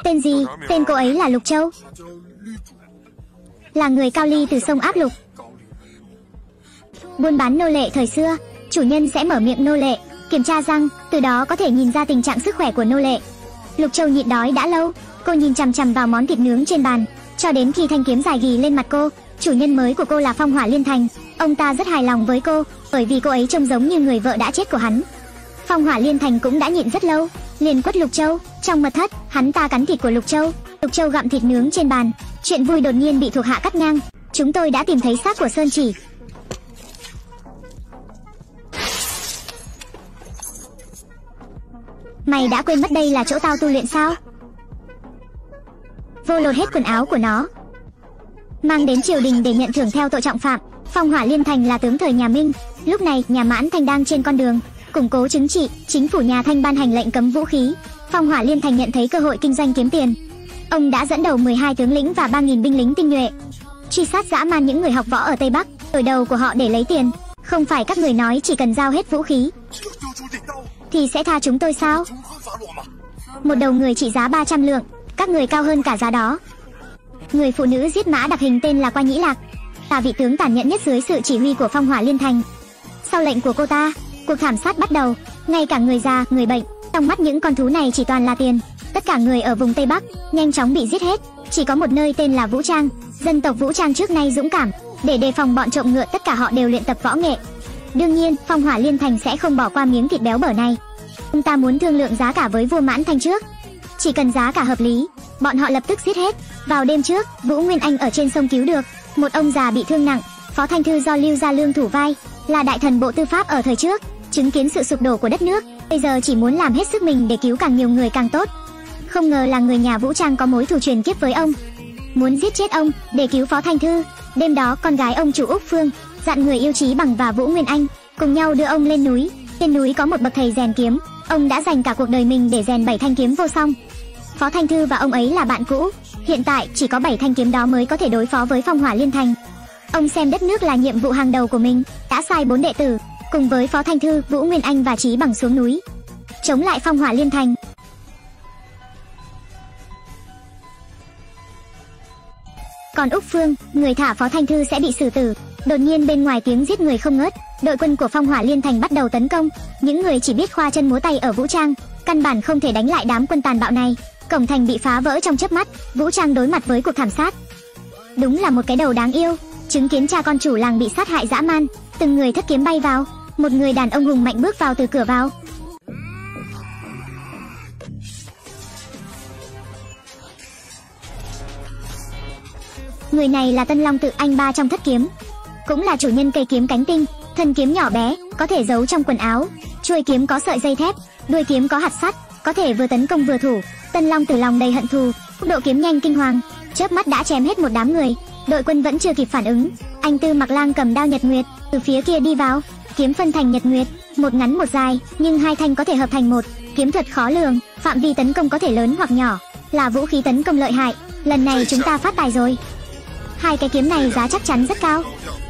Tên gì? Tên cô ấy là Lục Châu, là người Cao Ly từ sông Áp Lục. Buôn bán nô lệ thời xưa, chủ nhân sẽ mở miệng nô lệ, kiểm tra răng, từ đó có thể nhìn ra tình trạng sức khỏe của nô lệ. Lục Châu nhịn đói đã lâu, cô nhìn chằm chằm vào món thịt nướng trên bàn, cho đến khi thanh kiếm dài ghì lên mặt cô. Chủ nhân mới của cô là Phong Hỏa Liên Thành, ông ta rất hài lòng với cô, bởi vì cô ấy trông giống như người vợ đã chết của hắn. Phong Hỏa Liên Thành cũng đã nhịn rất lâu, liền quất Lục Châu. Trong mật thất, hắn ta cắn thịt của Lục Châu. Lục Châu gặm thịt nướng trên bàn, chuyện vui đột nhiên bị thuộc hạ cắt ngang. Chúng tôi đã tìm thấy xác của Sơn Chỉ. Mày đã quên mất đây là chỗ tao tu luyện sao? Vô lột hết quần áo của nó, mang đến triều đình để nhận thưởng theo tội trọng phạm. Phong Hỏa Liên Thành là tướng thời nhà Minh. Lúc này nhà Mãn Thanh đang trên con đường củng cố chính trị, chính phủ nhà Thanh ban hành lệnh cấm vũ khí. Phong Hỏa Liên Thành nhận thấy cơ hội kinh doanh kiếm tiền. Ông đã dẫn đầu 12 tướng lĩnh và 3.000 binh lính tinh nhuệ, truy sát dã man những người học võ ở Tây Bắc, đổi đầu của họ để lấy tiền. Không phải các người nói chỉ cần giao hết vũ khí thì sẽ tha chúng tôi sao? Một đầu người trị giá 300 lượng, các người cao hơn cả giá đó. Người phụ nữ giết mã đặc hình tên là Qua Nhĩ Lạc, là vị tướng tàn nhẫn nhất dưới sự chỉ huy của Phong Hỏa Liên Thành. Sau lệnh của cô ta, cuộc thảm sát bắt đầu. Ngay cả người già, người bệnh, trong mắt những con thú này chỉ toàn là tiền. Tất cả người ở vùng Tây Bắc nhanh chóng bị giết hết. Chỉ có một nơi tên là Vũ Trang. Dân tộc Vũ Trang trước nay dũng cảm, để đề phòng bọn trộm ngựa tất cả họ đều luyện tập võ nghệ. Đương nhiên Phong Hỏa Liên Thành sẽ không bỏ qua miếng thịt béo bở này. Ông ta muốn thương lượng giá cả với vua Mãn Thanh trước. Chỉ cần giá cả hợp lý, bọn họ lập tức giết hết. Vào đêm trước, Vũ Nguyên Anh ở trên sông cứu được một ông già bị thương nặng. Phó Thanh Thư do Lưu Gia Lương thủ vai, là đại thần bộ tư pháp ở thời trước, chứng kiến sự sụp đổ của đất nước, bây giờ chỉ muốn làm hết sức mình để cứu càng nhiều người càng tốt. Không ngờ là người nhà Vũ Trang có mối thù truyền kiếp với ông, muốn giết chết ông để cứu Phó Thanh Thư. Đêm đó con gái ông chủ Úc Phương dặn người yêu Chí Bằng và Vũ Nguyên Anh cùng nhau đưa ông lên núi. Trên núi có một bậc thầy rèn kiếm, ông đã dành cả cuộc đời mình để rèn 7 thanh kiếm vô song. Phó Thanh Thư và ông ấy là bạn cũ, hiện tại chỉ có 7 thanh kiếm đó mới có thể đối phó với Phong Hỏa Liên Thành. Ông xem đất nước là nhiệm vụ hàng đầu của mình, đã sai 4 đệ tử cùng với Phó Thanh Thư, Vũ Nguyên Anh và Chí Bằng xuống núi chống lại Phong Hỏa Liên Thành. Còn Úc Phương, người thả Phó Thanh Thư sẽ bị xử tử. Đột nhiên bên ngoài tiếng giết người không ngớt, đội quân của Phong Hỏa Liên Thành bắt đầu tấn công. Những người chỉ biết khoa chân múa tay ở Vũ Trang, căn bản không thể đánh lại đám quân tàn bạo này. Cổng thành bị phá vỡ trong chớp mắt, Vũ Trang đối mặt với cuộc thảm sát. Đúng là một cái đầu đáng yêu, chứng kiến cha con chủ làng bị sát hại dã man, từng người thất kiếm bay vào. Một người đàn ông hùng mạnh bước vào từ cửa vào. Người này là Tân Long Tự Anh Ba trong thất kiếm, cũng là chủ nhân cây kiếm cánh tinh. Thân kiếm nhỏ bé, có thể giấu trong quần áo. Chuôi kiếm có sợi dây thép, đuôi kiếm có hạt sắt, có thể vừa tấn công vừa thủ. Tân Long Tử lòng đầy hận thù, tốc độ kiếm nhanh kinh hoàng, chớp mắt đã chém hết một đám người. Đội quân vẫn chưa kịp phản ứng, anh Tư Mặc Lang cầm đao Nhật Nguyệt từ phía kia đi vào. Kiếm phân thành Nhật Nguyệt, một ngắn một dài, nhưng hai thanh có thể hợp thành một. Kiếm thuật khó lường, phạm vi tấn công có thể lớn hoặc nhỏ, là vũ khí tấn công lợi hại. Lần này chúng ta phát tài rồi. Hai cái kiếm này giá chắc chắn rất cao.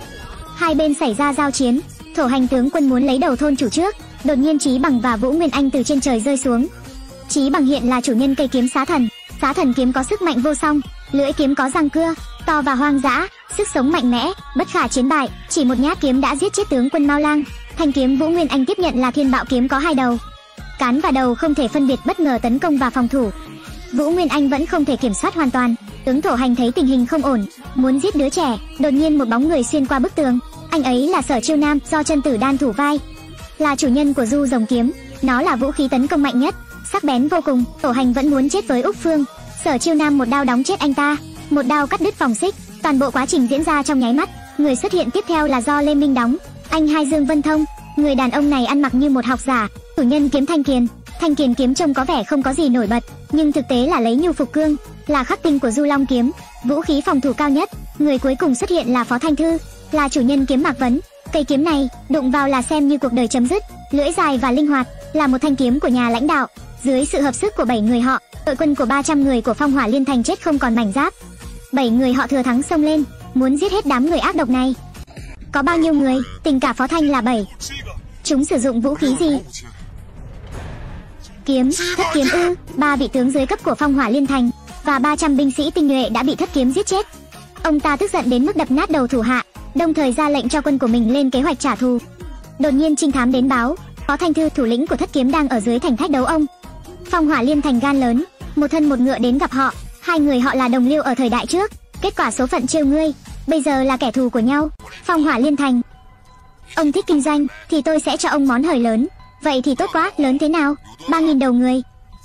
Hai bên xảy ra giao chiến, Thổ Hành tướng quân muốn lấy đầu thôn chủ trước. Đột nhiên Chí Bằng và Vũ Nguyên Anh từ trên trời rơi xuống. Chí Bằng hiện là chủ nhân cây kiếm Xá Thần. Xá Thần kiếm có sức mạnh vô song, lưỡi kiếm có răng cưa, to và hoang dã, sức sống mạnh mẽ, bất khả chiến bại. Chỉ một nhát kiếm đã giết chết tướng quân Mao Lang. Thanh kiếm Vũ Nguyên Anh tiếp nhận là Thiên Bạo kiếm có 2 đầu, cán và đầu không thể phân biệt, bất ngờ tấn công và phòng thủ. Vũ Nguyên Anh vẫn không thể kiểm soát hoàn toàn. Tướng Thổ Hành thấy tình hình không ổn, muốn giết đứa trẻ. Đột nhiên một bóng người xuyên qua bức tường. Anh ấy là Sở Chiêu Nam, do Chân Tử Đan thủ vai, là chủ nhân của Du Rồng kiếm. Nó là vũ khí tấn công mạnh nhất, sắc bén vô cùng. Thổ Hành vẫn muốn chết với Úc Phương. Sở Chiêu Nam một đao đóng chết anh ta, một đao cắt đứt vòng xích. Toàn bộ quá trình diễn ra trong nháy mắt. Người xuất hiện tiếp theo là do Lê Minh đóng, anh hai Dương Vân Thông. Người đàn ông này ăn mặc như một học giả, chủ nhân kiếm Thanh Kiền. Thanh Kiền kiếm trông có vẻ không có gì nổi bật, nhưng thực tế là lấy nhu phục cương, là khắc tinh của Du Long kiếm, vũ khí phòng thủ cao nhất. Người cuối cùng xuất hiện là Phó Thanh Thư, là chủ nhân kiếm Mạc Vấn. Cây kiếm này đụng vào là xem như cuộc đời chấm dứt. Lưỡi dài và linh hoạt, là một thanh kiếm của nhà lãnh đạo. Dưới sự hợp sức của 7 người họ, đội quân của 300 người của Phong Hỏa Liên Thành chết không còn mảnh giáp. 7 người họ thừa thắng xông lên, muốn giết hết đám người ác độc này. Có bao nhiêu người? Tình cả Phó Thanh là 7. Chúng sử dụng vũ khí gì? kiếm, thất kiếm ư? 3 vị tướng dưới cấp của Phong Hỏa Liên Thành và 300 binh sĩ tinh nhuệ đã bị thất kiếm giết chết. Ông ta tức giận đến mức đập nát đầu thủ hạ, đồng thời ra lệnh cho quân của mình lên kế hoạch trả thù. Đột nhiên trinh thám đến báo, Phó Thanh Thư, thủ lĩnh của thất kiếm, đang ở dưới thành thách đấu ông. Phong Hỏa Liên Thành gan lớn, một thân một ngựa đến gặp họ. Hai người họ là đồng liêu ở thời đại trước, kết quả số phận trêu ngươi, bây giờ là kẻ thù của nhau. Phong Hỏa Liên Thành: ông thích kinh doanh thì tôi sẽ cho ông món hời lớn. Vậy thì tốt quá, lớn thế nào? 3.000 đầu người.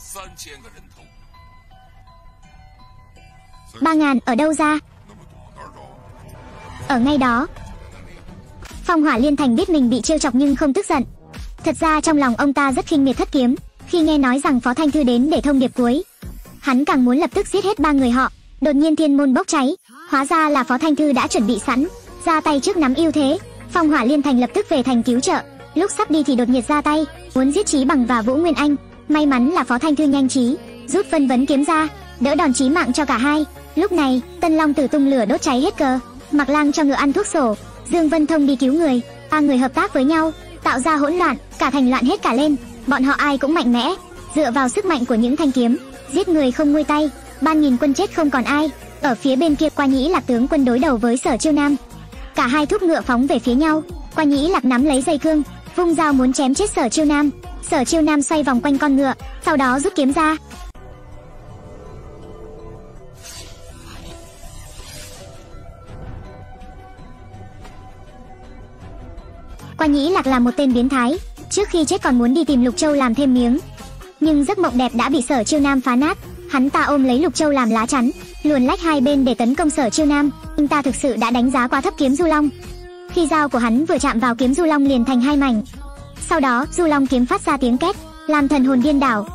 3.000 ở đâu ra? Ở ngay đó. Phong Hỏa Liên Thành biết mình bị trêu chọc nhưng không tức giận. Thật ra trong lòng ông ta rất khinh miệt thất kiếm. Khi nghe nói rằng Phó Thanh Thư đến để thông điệp cuối, hắn càng muốn lập tức giết hết 3 người họ. Đột nhiên thiên môn bốc cháy, hóa ra là Phó Thanh Thư đã chuẩn bị sẵn, ra tay trước nắm ưu thế. Phong Hỏa Liên Thành lập tức về thành cứu trợ. Lúc sắp đi thì đột nhiệt ra tay, muốn giết Chí Bằng và Vũ Nguyên Anh. May mắn là Phó Thanh Thư nhanh trí, rút Vân Vấn kiếm ra, đỡ đòn chí mạng cho cả hai. Lúc này, Tân Long Tử tung lửa đốt cháy hết cờ, Mạc Lang cho ngựa ăn thuốc sổ, Dương Vân Thông đi cứu người. 3 người hợp tác với nhau, tạo ra hỗn loạn, cả thành loạn hết cả lên. Bọn họ ai cũng mạnh mẽ, dựa vào sức mạnh của những thanh kiếm, giết người không nguôi tay. 3.000 quân chết không còn ai. Ở phía bên kia, Qua Nhĩ Lạc tướng quân đối đầu với Sở Chiêu Nam. Cả hai thúc ngựa phóng về phía nhau. Qua Nhĩ Lạc nắm lấy dây cương, vung dao muốn chém chết Sở Chiêu Nam. Sở Chiêu Nam xoay vòng quanh con ngựa, sau đó rút kiếm ra. Qua Nhĩ Lạc là một tên biến thái, trước khi chết còn muốn đi tìm Lục Châu làm thêm miếng. Nhưng giấc mộng đẹp đã bị Sở Chiêu Nam phá nát. Hắn ta ôm lấy Lục Châu làm lá chắn, luồn lách hai bên để tấn công Sở Chiêu Nam. Anh ta thực sự đã đánh giá quá thấp kiếm Du Long. Khi dao của hắn vừa chạm vào kiếm Du Long liền thành hai mảnh. Sau đó Du Long kiếm phát ra tiếng két, làm thần hồn điên đảo.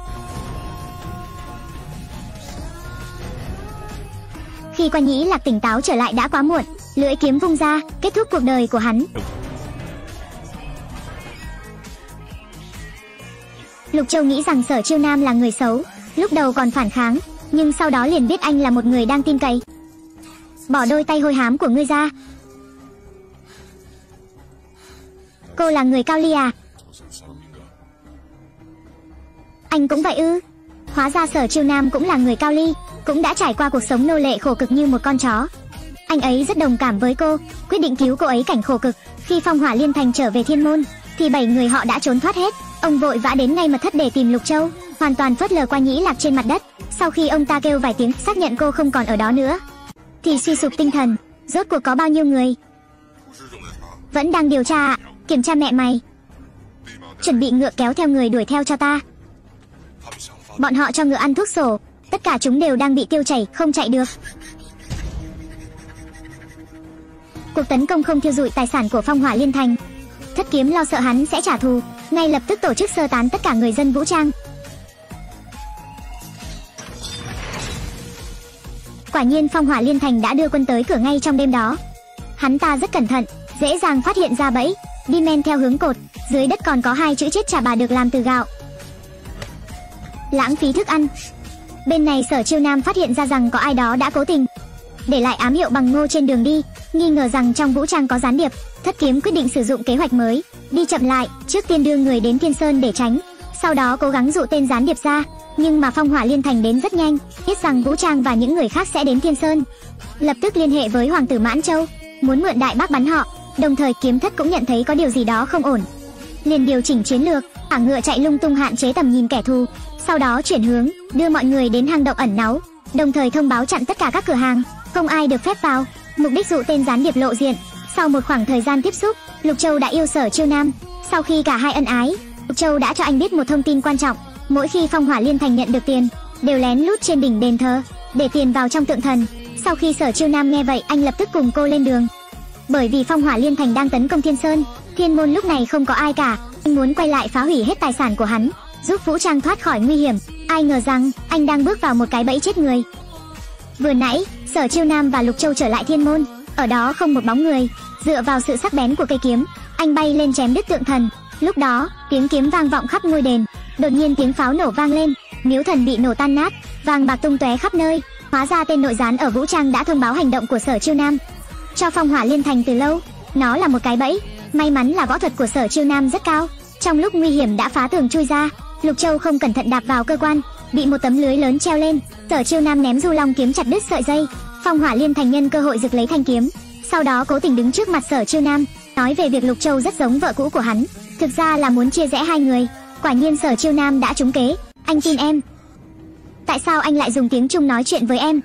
Khi Qua Nhĩ Lạc tỉnh táo trở lại đã quá muộn, lưỡi kiếm vung ra, kết thúc cuộc đời của hắn. Lục Châu nghĩ rằng Sở Chiêu Nam là người xấu, lúc đầu còn phản kháng, nhưng sau đó liền biết anh là một người đang tin cậy. Bỏ đôi tay hôi hám của ngươi ra. Cô là người Cao Ly à? Anh cũng vậy ư? Hóa ra Sở Chiêu Nam cũng là người Cao Ly, cũng đã trải qua cuộc sống nô lệ khổ cực như một con chó. Anh ấy rất đồng cảm với cô, quyết định cứu cô ấy cảnh khổ cực. Khi Phong Hỏa Liên Thành trở về Thiên Môn, thì 7 người họ đã trốn thoát hết. Ông vội vã đến ngay mật thất để tìm Lục Châu, hoàn toàn phớt lờ Qua Nhĩ Lạc trên mặt đất. Sau khi ông ta kêu vài tiếng xác nhận cô không còn ở đó nữa, thì suy sụp tinh thần. Rốt cuộc có bao nhiêu người? Vẫn đang điều tra ạ. Kiểm tra mẹ mày. Chuẩn bị ngựa kéo theo người đuổi theo cho ta. Bọn họ cho ngựa ăn thuốc sổ, tất cả chúng đều đang bị tiêu chảy, không chạy được. Cuộc tấn công không thiêu rụi tài sản của Phong Hỏa Liên Thành. Thất kiếm lo sợ hắn sẽ trả thù, ngay lập tức tổ chức sơ tán tất cả người dân vũ trang. Quả nhiên Phong Hỏa Liên Thành đã đưa quân tới cửa ngay trong đêm đó. Hắn ta rất cẩn thận, dễ dàng phát hiện ra bẫy, đi men theo hướng cột. Dưới đất còn có 2 chữ chết chà bà được làm từ gạo. Lãng phí thức ăn. Bên này Sở Chiêu Nam phát hiện ra rằng có ai đó đã cố tình để lại ám hiệu bằng ngô trên đường đi, nghi ngờ rằng trong vũ trang có gián điệp. Thất kiếm quyết định sử dụng kế hoạch mới, đi chậm lại, trước tiên đưa người đến Thiên Sơn để tránh, sau đó cố gắng dụ tên gián điệp ra. Nhưng mà Phong Hỏa Liên Thành đến rất nhanh, biết rằng vũ trang và những người khác sẽ đến Thiên Sơn, lập tức liên hệ với Hoàng tử Mãn Châu, muốn mượn đại bác bắn họ. Đồng thời Kiếm Thất cũng nhận thấy có điều gì đó không ổn, liền điều chỉnh chiến lược, thả ngựa chạy lung tung hạn chế tầm nhìn kẻ thù, sau đó chuyển hướng, đưa mọi người đến hang động ẩn náu, đồng thời thông báo chặn tất cả các cửa hàng, không ai được phép vào, mục đích dụ tên gián điệp lộ diện. Sau một khoảng thời gian tiếp xúc, Lục Châu đã yêu Sở Chiêu Nam. Sau khi cả hai ân ái, Lục Châu đã cho anh biết một thông tin quan trọng. Mỗi khi Phong Hỏa Liên Thành nhận được tiền, đều lén lút trên đỉnh đền thờ, để tiền vào trong tượng thần. Sau khi Sở Chiêu Nam nghe vậy, anh lập tức cùng cô lên đường. Bởi vì Phong Hỏa Liên Thành đang tấn công Thiên Sơn, Thiên Môn lúc này không có ai cả. Anh muốn quay lại phá hủy hết tài sản của hắn, giúp vũ trang thoát khỏi nguy hiểm. Ai ngờ rằng anh đang bước vào một cái bẫy chết người. Vừa nãy, Sở Chiêu Nam và Lục Châu trở lại Thiên Môn, ở đó không một bóng người. Dựa vào sự sắc bén của cây kiếm, anh bay lên chém đứt tượng thần. Lúc đó, tiếng kiếm vang vọng khắp ngôi đền. Đột nhiên tiếng pháo nổ vang lên, miếu thần bị nổ tan nát, vàng bạc tung tóe khắp nơi. Hóa ra tên nội gián ở vũ trang đã thông báo hành động của Sở Chiêu Nam cho Phong Hỏa Liên Thành từ lâu. Nó là một cái bẫy. May mắn là võ thuật của Sở Chiêu Nam rất cao, trong lúc nguy hiểm đã phá tường chui ra. Lục Châu không cẩn thận đạp vào cơ quan, bị một tấm lưới lớn treo lên. Sở Chiêu Nam ném Du Long kiếm chặt đứt sợi dây. Phong Hỏa Liên Thành nhân cơ hội giật lấy thanh kiếm, sau đó cố tình đứng trước mặt Sở Chiêu Nam, nói về việc Lục Châu rất giống vợ cũ của hắn, thực ra là muốn chia rẽ hai người. Quả nhiên Sở Chiêu Nam đã trúng kế. Anh tin em? Tại sao anh lại dùng tiếng Trung nói chuyện với em?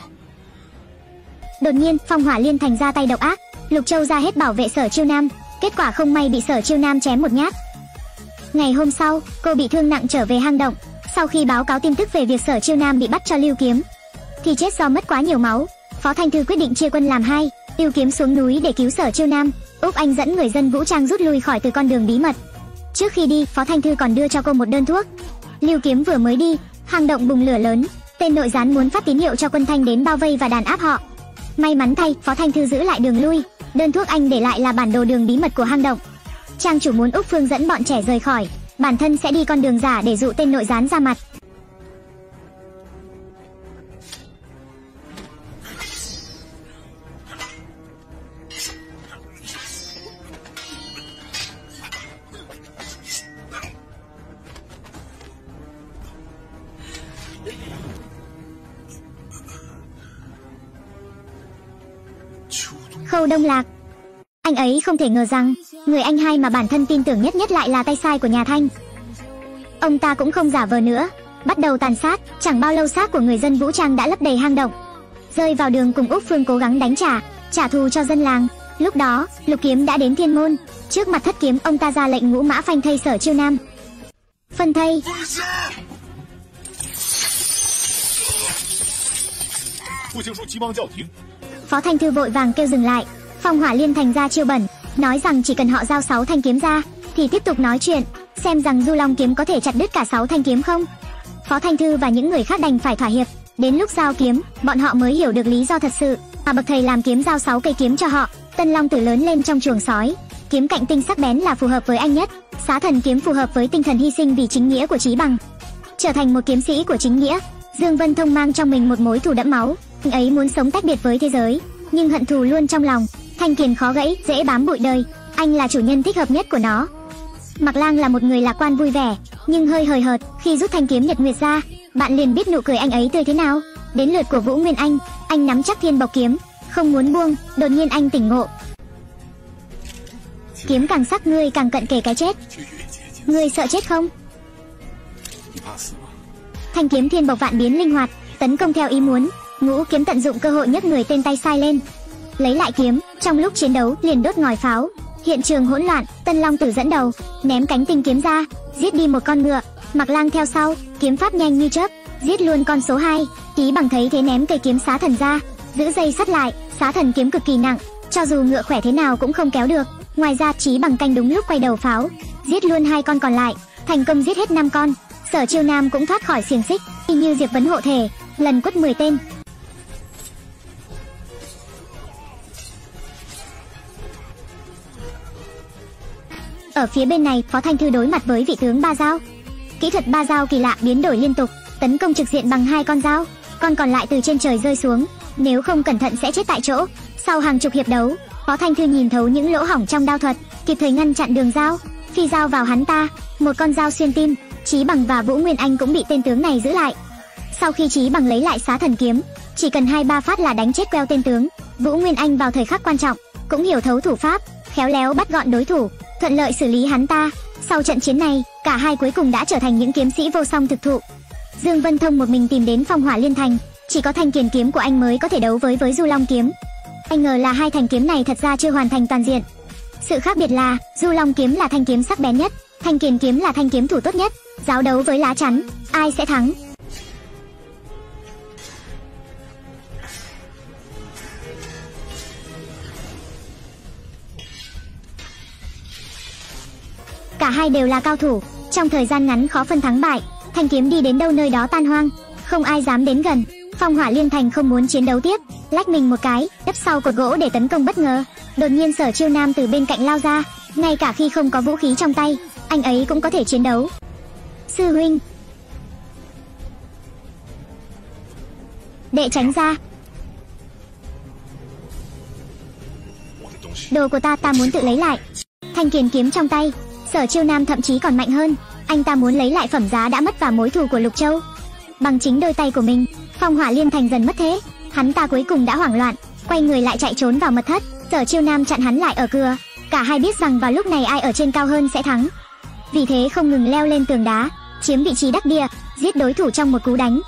Đột nhiên Phong Hỏa Liên Thành ra tay độc ác, Lục Châu ra hết bảo vệ Sở Chiêu Nam, kết quả không may bị Sở Chiêu Nam chém một nhát. Ngày hôm sau, cô bị thương nặng trở về hang động. Sau khi báo cáo tin tức về việc Sở Chiêu Nam bị bắt cho Lưu Kiếm thì chết do mất quá nhiều máu, Phó Thanh Thư quyết định chia quân làm hai, Lưu Kiếm xuống núi để cứu Sở Chiêu Nam, Úc Anh dẫn người dân vũ trang rút lui khỏi từ con đường bí mật. Trước khi đi, Phó Thanh Thư còn đưa cho cô một đơn thuốc. Lưu Kiếm vừa mới đi, hang động bùng lửa lớn, tên nội gián muốn phát tín hiệu cho quân Thanh đến bao vây và đàn áp họ. May mắn thay, Phó Thanh Thư giữ lại đường lui, đơn thuốc anh để lại là bản đồ đường bí mật của hang động. Trang chủ muốn Úc Phương dẫn bọn trẻ rời khỏi, bản thân sẽ đi con đường giả để dụ tên nội gián ra mặt. Khâu Đông Lạc. Anh ấy không thể ngờ rằng người anh hai mà bản thân tin tưởng nhất nhất lại là tay sai của nhà Thanh. Ông ta cũng không giả vờ nữa, bắt đầu tàn sát. Chẳng bao lâu xác của người dân vũ trang đã lấp đầy hang động. Rơi vào đường cùng Úc Phương cố gắng đánh trả thù cho dân làng. Lúc đó Lục Kiếm đã đến Thiên Môn, trước mặt Thất Kiếm ông ta ra lệnh ngũ mã phanh thây Sở Chiêu Nam. Phân thây. Phó Thanh Thư vội vàng kêu dừng lại. Phong Hỏa Liên Thành ra chiêu bẩn, nói rằng chỉ cần họ giao 6 thanh kiếm ra thì tiếp tục nói chuyện, xem rằng Du Long kiếm có thể chặt đứt cả 6 thanh kiếm không. Phó Thanh Thư và những người khác đành phải thỏa hiệp. Đến lúc giao kiếm, bọn họ mới hiểu được lý do thật sự mà bậc thầy làm kiếm giao 6 cây kiếm cho họ. Tân Long Tử lớn lên trong chuồng sói, kiếm cạnh tinh sắc bén là phù hợp với anh nhất. Xá Thần kiếm phù hợp với tinh thần hy sinh vì chính nghĩa của Chí Bằng. Trở thành một kiếm sĩ của chính nghĩa, Dương Vân Thông mang trong mình một mối thù đẫm máu. Anh ấy muốn sống tách biệt với thế giới, nhưng hận thù luôn trong lòng. Thanh kiền khó gãy, dễ bám bụi đời, anh là chủ nhân thích hợp nhất của nó. Mạc Lang là một người lạc quan vui vẻ, nhưng hơi hời hợt. Khi rút thanh kiếm Nhật Nguyệt ra, bạn liền biết nụ cười anh ấy tươi thế nào. Đến lượt của Vũ Nguyên anh nắm chắc Thiên Bộc kiếm, không muốn buông. Đột nhiên anh tỉnh ngộ, kiếm càng sắc ngươi càng cận kề cái chết. Ngươi sợ chết không? Thanh kiếm Thiên Bộc vạn biến linh hoạt, tấn công theo ý muốn. Ngũ kiếm tận dụng cơ hội nhấc người tên tay sai lên, lấy lại kiếm. Trong lúc chiến đấu liền đốt ngòi pháo, hiện trường hỗn loạn. Tân Long Tử dẫn đầu, ném cánh tinh kiếm ra, giết đi một con ngựa. Mạc Lang theo sau, kiếm pháp nhanh như chớp, giết luôn con số 2. Chí Bằng thấy thế ném cây kiếm Xá Thần ra, giữ dây sắt lại. Xá Thần kiếm cực kỳ nặng, cho dù ngựa khỏe thế nào cũng không kéo được. Ngoài ra Chí Bằng canh đúng lúc quay đầu pháo, giết luôn 2 con còn lại, thành công giết hết 5 con. Sở Chiêu Nam cũng thoát khỏi xiềng xích, y như Diệp Vấn hộ thể, lần quất 10 tên. Ở phía bên này, Phó Thanh Thư đối mặt với vị tướng Ba Dao. Kỹ thuật Ba Dao kỳ lạ, biến đổi liên tục, tấn công trực diện bằng 2 con dao, con còn lại từ trên trời rơi xuống, nếu không cẩn thận sẽ chết tại chỗ. Sau hàng chục hiệp đấu, Phó Thanh Thư nhìn thấu những lỗ hổng trong đao thuật, kịp thời ngăn chặn đường dao, phi dao vào hắn ta, một con dao xuyên tim. Chí Bằng và Vũ Nguyên Anh cũng bị tên tướng này giữ lại. Sau khi Chí Bằng lấy lại Xá Thần kiếm, chỉ cần 2-3 phát là đánh chết queo tên tướng. Vũ Nguyên Anh vào thời khắc quan trọng cũng hiểu thấu thủ pháp, khéo léo bắt gọn đối thủ, thuận lợi xử lý hắn ta. Sau trận chiến này, cả hai cuối cùng đã trở thành những kiếm sĩ vô song thực thụ. Dương Vân Thông một mình tìm đến Phong Hỏa Liên Thành, chỉ có thanh kiền kiếm của anh mới có thể đấu với Du Long kiếm. Anh ngờ là 2 thanh kiếm này thật ra chưa hoàn thành toàn diện. Sự khác biệt là Du Long kiếm là thanh kiếm sắc bén nhất, thanh kiền kiếm là thanh kiếm thủ tốt nhất. Giáo đấu với lá chắn, ai sẽ thắng? Cả hai đều là cao thủ, trong thời gian ngắn khó phân thắng bại. Thanh kiếm đi đến đâu nơi đó tan hoang, không ai dám đến gần. Phong Hỏa Liên Thành không muốn chiến đấu tiếp, lách mình một cái, đắp sau cột gỗ để tấn công bất ngờ. Đột nhiên Sở Chiêu Nam từ bên cạnh lao ra, ngay cả khi không có vũ khí trong tay, anh ấy cũng có thể chiến đấu. Sư huynh, đệ tránh ra. Đồ của ta muốn tự lấy lại. Thanh kiền kiếm trong tay, Sở Chiêu Nam thậm chí còn mạnh hơn. Anh ta muốn lấy lại phẩm giá đã mất và mối thù của Lục Châu bằng chính đôi tay của mình. Phong Hỏa Liên Thành dần mất thế, hắn ta cuối cùng đã hoảng loạn, quay người lại chạy trốn vào mật thất. Sở Chiêu Nam chặn hắn lại ở cửa. Cả hai biết rằng vào lúc này ai ở trên cao hơn sẽ thắng, vì thế không ngừng leo lên tường đá, chiếm vị trí đắc địa, giết đối thủ trong một cú đánh.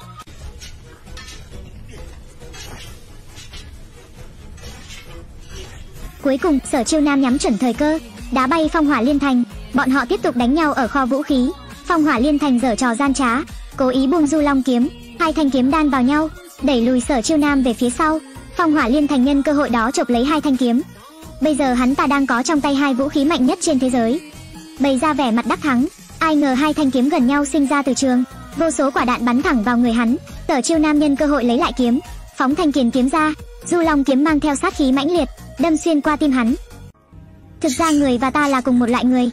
Cuối cùng, Sở Chiêu Nam nhắm chuẩn thời cơ, đá bay Phong Hỏa Liên Thành. Bọn họ tiếp tục đánh nhau ở kho vũ khí. Phong Hỏa Liên Thành giở trò gian trá, cố ý buông Du Long kiếm, hai thanh kiếm đan vào nhau, đẩy lùi Sở Chiêu Nam về phía sau. Phong Hỏa Liên Thành nhân cơ hội đó chộp lấy hai thanh kiếm. Bây giờ hắn ta đang có trong tay hai vũ khí mạnh nhất trên thế giới, bày ra vẻ mặt đắc thắng. Ai ngờ hai thanh kiếm gần nhau sinh ra từ trường, vô số quả đạn bắn thẳng vào người hắn. Sở Chiêu Nam nhân cơ hội lấy lại kiếm, phóng thanh kiền kiếm ra. Du Long kiếm mang theo sát khí mãnh liệt, đâm xuyên qua tim hắn. Thực ra người và ta là cùng một loại người.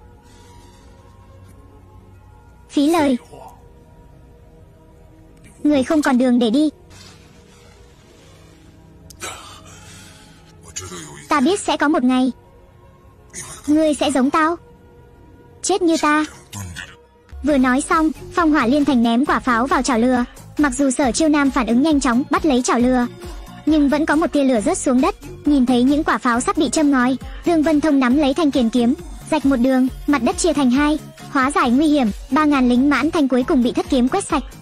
Phí lời. Người không còn đường để đi. Ta biết sẽ có một ngày ngươi sẽ giống tao, chết như ta. Vừa nói xong, Phong Hỏa Liên Thành ném quả pháo vào chảo lửa. Mặc dù Sở Chiêu Nam phản ứng nhanh chóng bắt lấy chảo lửa, nhưng vẫn có một tia lửa rớt xuống đất. Nhìn thấy những quả pháo sắp bị châm ngòi, Dương Vân Thông nắm lấy thanh kiền kiếm, rạch một đường, mặt đất chia thành hai, hóa giải nguy hiểm. 3000 lính Mãn Thanh cuối cùng bị thất kiếm quét sạch.